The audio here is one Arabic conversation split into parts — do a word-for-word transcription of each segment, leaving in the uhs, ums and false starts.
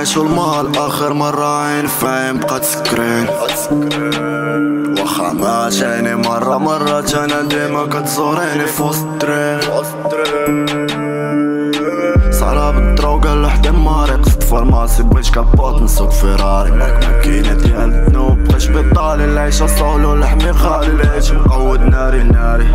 نعيشو المال اخر مرة عين فاهم بقات سكرين واخا ما جاني مرة مرات انا ديما كتزوريني فوسط الدرين صعرا بالدروكا لوحدي ماري قصد فارماسي بغيت كابوط نسوق فيراري ماك ماكينة ديال الذنوب بغيت بيطالي العيشة صولو لحمي غالي لقيت مقود ناري ناري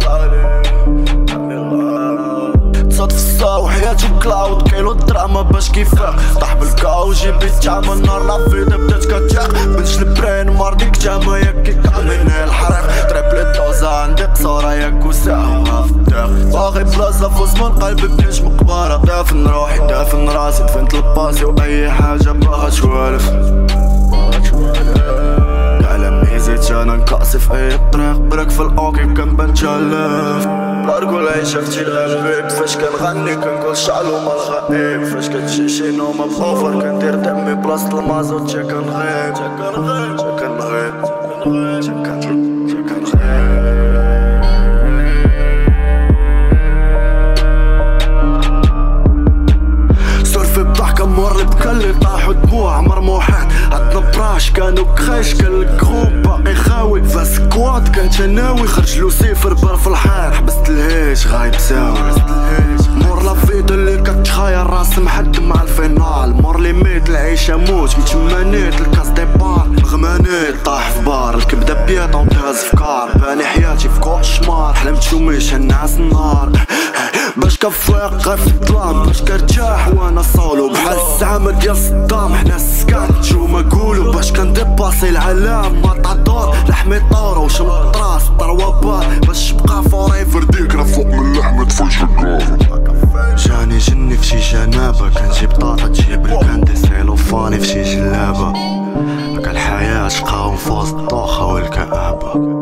تصاد في الصاو وحياتي بكلاود كيلو الدراما باش كيفاق طاح بالكاو جيبي تجامع النار لافيدا بدات كتاق بنش البرين مارديك جامع ياك كاميني الحريق تريبلي دوزا عندي قصورة ياك وساعة في الداق باغي بلاصة فوز من قلبي بنش مقبرة دافن روحي دافن راسي دفنت الباسي واي حاجة باغا توالف على ميزيت انا نكاسي في اي طريق برك في الاوكي كنبان تشالف باركو العيشة فتي القلبي فاش كنغني كنقول شعلو مال غائب فاش كتجي شي نومة بأوفر كندير دمي بلاصة المازوت جا كنغيب جا كنغيب جا كنغيب جا كنغيب جا كنغيب سولفي بضحكة مورلي بكلي طاحو دموع مرموحات عطنا براش كانو كخيش كان الكروب باقي خاوي فاسكواد كانت ناوي خرج لوسيفر بار في الحار حبست الهيش غايب ساوي مور لافيدا اللي كتخاير راس محد مع الفينال مور لي ميت العيشة موت متمانيت الكاس دي بار غمانيت طاح في بار الكبدة بيضا وتهز في كار باني حياتي في كوشمار حلمت شوميش الناس النار باش كنفيق غير في الظلام باش كنرتاح وانا صولو بحال الزعامة ديال صدام حنا السكات شو ما قولو باش كنديباسي العالم ماتادور لحمي طورو وشمط راس طروا بار باش تبقى فوريفر ديكرا فوق من اللحمة تفوت الكافر جاني جني في شي جنابة كنجي بطاطا تجيب الكاندي سيلوفاني في شي جلابة هاكا الحياة شقاو في وسط الدوخة والكآبة